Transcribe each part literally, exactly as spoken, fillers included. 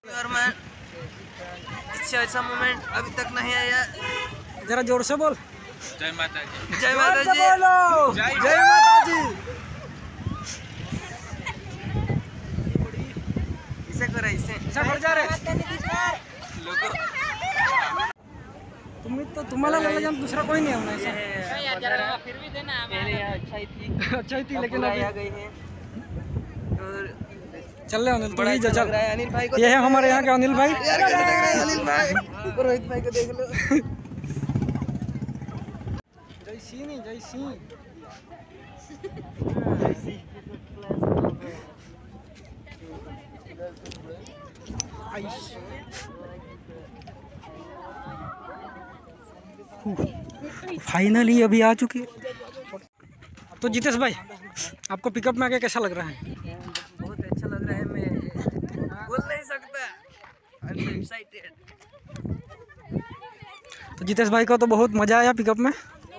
और मैं इससे ऐसा मोमेंट अभी तक नहीं आया। जरा जोर से बोल। जय माता जी। जय माता जी। जय माता जी। इसे करा इसे इसे बढ़ जा रे लोगों। तुम तो तुम्हारा लगा जान दूसरा कोई नहीं होना ऐसा। फिर भी देना पहले अच्छा ही थी। अच्छा ही थी लेकिन अभी आ गई है। और चल रहे अनिल, बड़ा अच्छा लग रहा है अनिल भाई को। ये है हमारे यहाँ के अनिल भाई। यार कैसे लग रहा है अनिल भाई? रोहित भाई को देख लो। जय सिंह नहीं जय सिंह। फाइनली अभी आ चुके। तो जितेश भाई आपको पिकअप में आके कैसा लग रहा है? बहुत अच्छा लग रहा है, मैं बोल नहीं सकता। I'm so excited। तो जितेश भाई को तो बहुत मजा आया पिकअप में।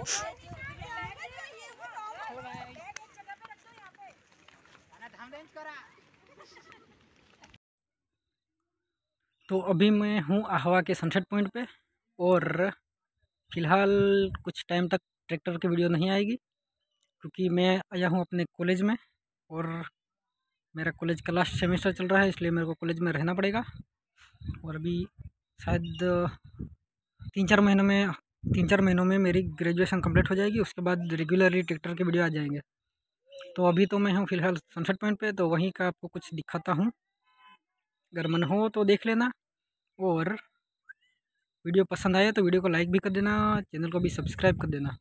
तो अभी मैं हूँ आहवा के सनसेट पॉइंट पे और फिलहाल कुछ टाइम तक ट्रैक्टर की वीडियो नहीं आएगी क्योंकि मैं आया हूँ अपने कॉलेज में और मेरा कॉलेज का लास्ट सेमेस्टर चल रहा है, इसलिए मेरे को कॉलेज में रहना पड़ेगा। और अभी शायद तीन चार महीनों में तीन चार महीनों में मेरी ग्रेजुएशन कंप्लीट हो जाएगी। उसके बाद रेगुलरली ट्रैक्टर के वीडियो आ जाएंगे। तो अभी तो मैं हूँ फिलहाल सनसेट पॉइंट पे, तो वहीं का आपको कुछ दिखाता हूँ। अगर मन हो तो देख लेना और वीडियो पसंद आए तो वीडियो को लाइक भी कर देना, चैनल को भी सब्सक्राइब कर देना।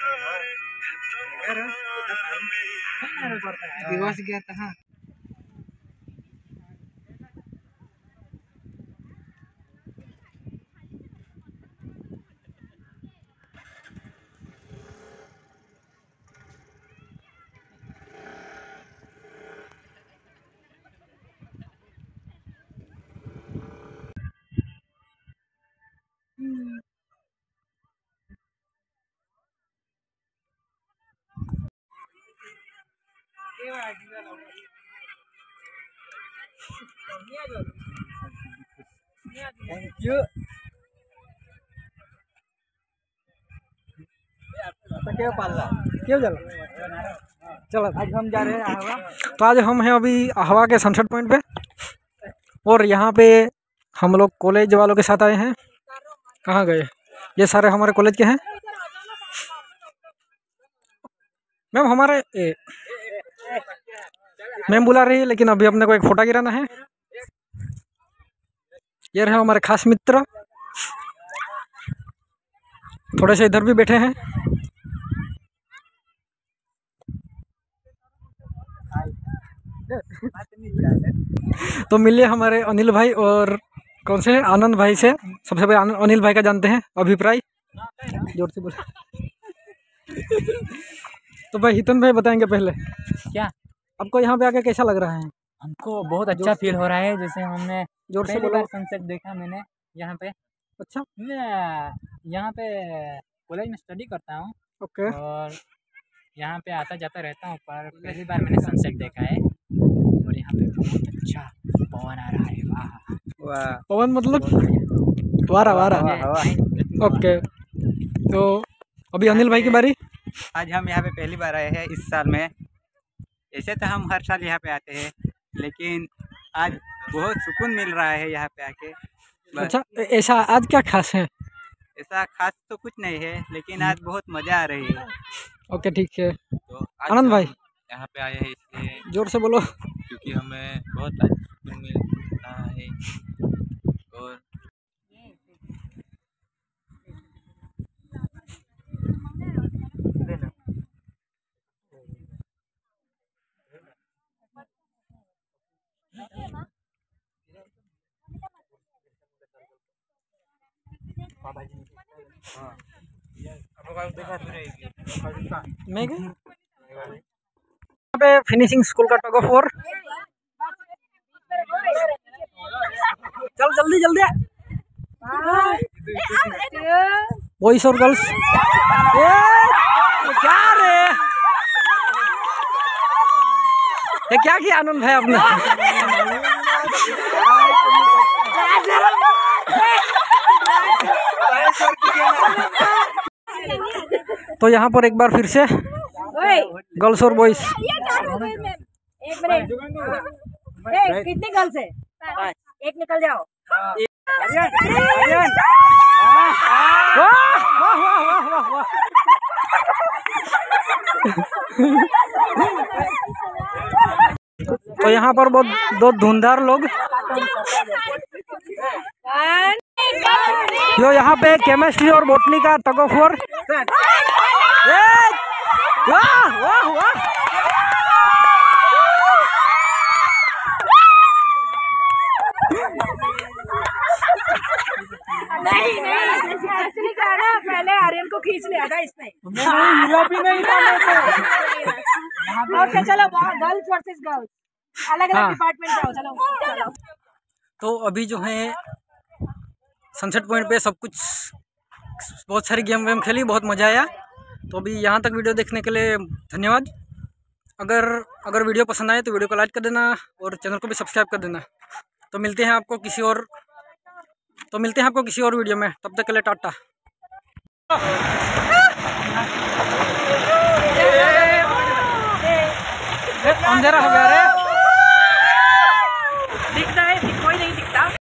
दिवस गया था। Thank you. क्यों पाल रहा क्यों चल चलो आज हम जा रहे हैं आहवा। तो आज हम हैं अभी आहवा के सनसेट पॉइंट पे और यहाँ पे हम लोग कॉलेज वालों के साथ आए हैं। कहाँ गए ये सारे? हमारे कॉलेज के हैं। मैम हमारे ए, मैम बुला रही है लेकिन अभी अपने को एक फोटो गिराना है। ये रहे हमारे खास मित्र, थोड़े से इधर भी बैठे हैं। तो मिलिए हमारे अनिल भाई और कौन से आनंद भाई से। सबसे पहले आनंद अनिल भाई का जानते हैं अभिप्राय, जोर से बोल। तो भाई हितन भाई बताएंगे पहले क्या आपको यहाँ पे आके कैसा लग रहा है? हमको बहुत अच्छा फील हो रहा है, जैसे हमने जोर से पहली बोलो। बार सनसेट देखा मैंने यहाँ पे। अच्छा, मैं यहाँ पे कॉलेज में स्टडी करता हूँ ओके। और यहाँ पे आता जाता रहता हूँ, पर पहली बार मैंने सनसेट देखा है और यहाँ पे बहुत अच्छा पवन आ रहा है। वाह वाह, पवन मतलब वारा वारा। ओके, तो अभी अनिल भाई की बारी। आज हम यहाँ पे पहली बार आए हैं इस साल में। ऐसे तो हम हर साल यहाँ पे आते हैं, लेकिन आज बहुत सुकून मिल रहा है यहाँ पे आके। अच्छा, ऐसा आज क्या खास है? ऐसा खास तो कुछ नहीं है, लेकिन आज बहुत मज़ा आ रही है। ओके ठीक है। तो आनंद भाई यहाँ पे आए हैं इसलिए जोर से बोलो। क्योंकि हमें बहुत अच्छा मिल रहा है और मैं गई यहाँ पे फिनिशिंग स्कूल का टग ऑफ वॉर। चल जल्दी जल्दी बॉयज और गर्ल्स। क्या रे ये क्या किया आनंद भाई आपने? तो यहाँ पर एक बार फिर से गर्ल्स और बॉयज। एक मिनट, कितनी गर्ल्स है? एक निकल जाओ। तो यहाँ पर बहुत दो धुंधार लोग, जो यहाँ पे केमिस्ट्री और बॉटनी का टग ऑफ वॉर। वाह वाह वाह। नहीं नहीं, एक्चुअली क्या है ना, पहले आर्यन को खींच लिया था इसने। भी नहीं था। ओके चलो, गर्ल्स वर्सेस गर्ल्स, अलग अलग हाँ। डिपार्टमेंट जाओ। चलो चलो। तो अभी जो है सनसेट पॉइंट पे सब कुछ, बहुत सारी गेम वेम खेली, बहुत मज़ा आया। तो अभी यहाँ तक वीडियो देखने के लिए धन्यवाद। अगर अगर वीडियो पसंद आए तो वीडियो को लाइक कर देना और चैनल को भी सब्सक्राइब कर देना। तो मिलते हैं आपको किसी और तो मिलते हैं आपको किसी और वीडियो में। तब तक के लिए टाटा। अंधेरा हो गया।